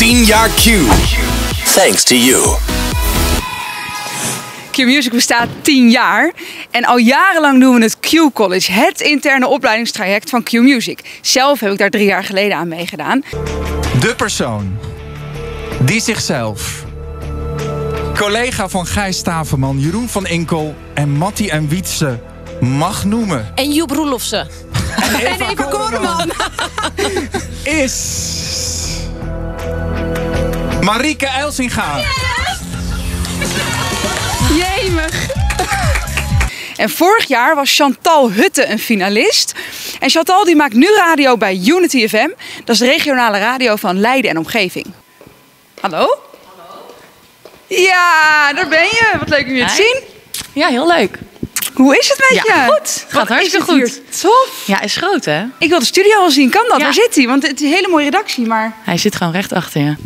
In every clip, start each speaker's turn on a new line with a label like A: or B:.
A: 10 jaar Q. Thanks to you.
B: Q-Music bestaat 10 jaar en al jarenlang doen we het Q-College, het interne opleidingstraject van Q-Music. Zelf heb ik daar 3 jaar geleden aan meegedaan.
C: De persoon die zichzelf, collega van Gijs Staverman, Jeroen van Inkel en Mattie en Wietse mag noemen.
D: En Joep Roelofsen.
C: En Eva Koreman is Marieke Elsinga.
B: Jemig. En vorig jaar was Chantal Hutte een finalist. En Chantal die maakt nu radio bij Unity FM. Dat is de regionale radio van Leiden en omgeving. Hallo? Hallo. Ja, daar ben je. Wat leuk om je te zien.
D: Ja, heel leuk.
B: Hoe is het met je?
D: Ja, goed. Gaat hartstikke goed.
B: Tof.
D: Ja, is groot hè?
B: Ik wil de studio wel zien. Kan dat?
D: Ja.
B: Waar zit hij? Want het is een hele mooie redactie, maar...
D: Hij zit gewoon recht achter je.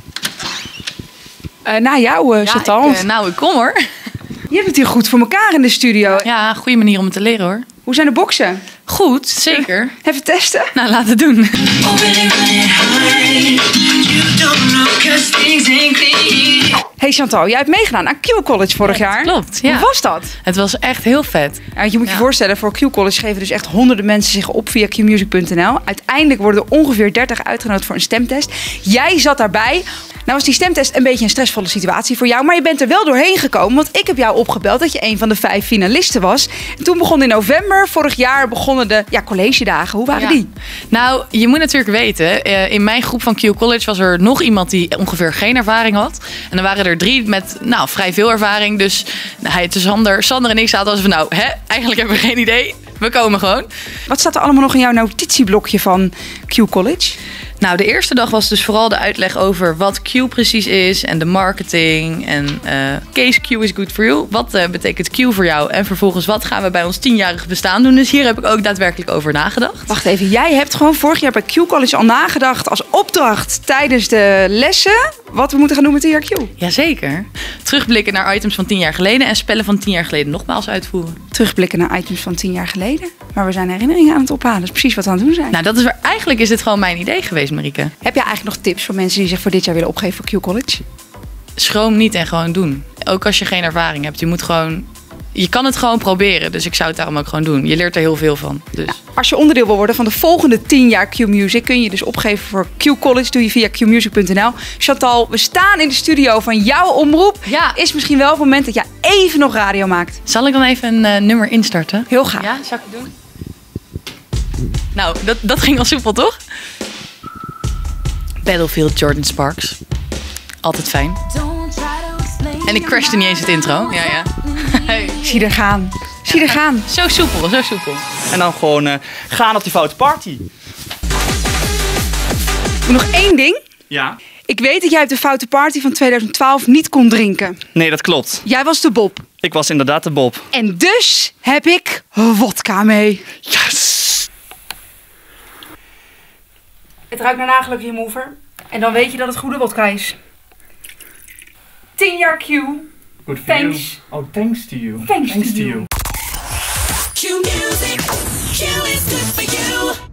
B: Na jou, Chantal.
D: Ik kom hoor.
B: Je hebt het hier goed voor elkaar in de studio.
D: Ja, goede manier om het te leren hoor.
B: Hoe zijn de boksen?
D: Goed, zeker.
B: Even testen.
D: Nou, laten we het doen.
B: Hey Chantal, jij hebt meegedaan aan Q-College vorig jaar.
D: Klopt, ja.
B: Hoe was dat?
D: Het was echt heel vet.
B: Ja, want je moet je voorstellen, voor Q-College geven dus echt honderden mensen zich op via qmusic.nl. Uiteindelijk worden er ongeveer 30 uitgenodigd voor een stemtest. Jij zat daarbij. Nou was die stemtest een beetje een stressvolle situatie voor jou, maar je bent er wel doorheen gekomen, want ik heb jou opgebeld dat je een van de 5 finalisten was. En toen begon in november vorig jaar begonnen de collegedagen. Hoe waren die?
D: Nou, je moet natuurlijk weten, in mijn groep van Q-College was er nog iemand die ongeveer geen ervaring had. En dan waren er 3 met vrij veel ervaring. Dus Sander en ik zaten als van eigenlijk hebben we geen idee. We komen gewoon.
B: Wat staat er allemaal nog in jouw notitieblokje van Q-College?
D: Nou, de eerste dag was dus vooral de uitleg over wat Q precies is en de marketing en case Q is good for you. Wat betekent Q voor jou? En vervolgens wat gaan we bij ons 10-jarig bestaan doen? Dus hier heb ik ook daadwerkelijk over nagedacht.
B: Wacht even, jij hebt gewoon vorig jaar bij Q-College al nagedacht als opdracht tijdens de lessen wat we moeten gaan doen met 10 jaar Q.
D: Jazeker. Terugblikken naar items van 10 jaar geleden en spellen van 10 jaar geleden nogmaals uitvoeren.
B: Terugblikken naar items van 10 jaar geleden? Maar we zijn herinneringen aan het ophalen. Dat is precies wat we aan het doen zijn.
D: Nou, eigenlijk is dit gewoon mijn idee geweest, Marieke.
B: Heb jij eigenlijk nog tips voor mensen die zich voor dit jaar willen opgeven voor Q-College?
D: Schroom niet en gewoon doen. Ook als je geen ervaring hebt. Je kan het gewoon proberen. Dus ik zou het daarom ook gewoon doen. Je leert er heel veel van. Dus.
B: Nou, als je onderdeel wil worden van de volgende 10 jaar Q-Music, kun je dus opgeven voor Q-College. Doe je via qmusic.nl. Chantal, we staan in de studio van jouw omroep.
D: Ja.
B: Is misschien wel het moment dat jij even nog radio maakt.
D: Zal ik dan even een nummer instarten?
B: Heel graag.
D: Ja, zou ik het doen? Nou, dat ging al soepel, toch? Battlefield, Jordan Sparks. Altijd fijn. En ik crashte niet eens het intro. Ja. Hey.
B: Zie er gaan. Zie er gaan.
D: Zo soepel, zo soepel.
E: En dan gewoon gaan op die foute party.
B: Nog 1 ding.
E: Ja.
B: Ik weet dat jij op de foute party van 2012 niet kon drinken.
E: Nee, dat klopt.
B: Jij was de Bob.
E: Ik was inderdaad de Bob.
B: En dus heb ik wodka mee.
E: Yes!
B: Het ruikt naar nagelijk remover. En dan weet je dat het goede wodka is. 10 jaar Q.
E: Good for
B: Thanks.
E: you. Oh, thanks to you.
B: Thanks to you.
A: Q Music. Q is good for you.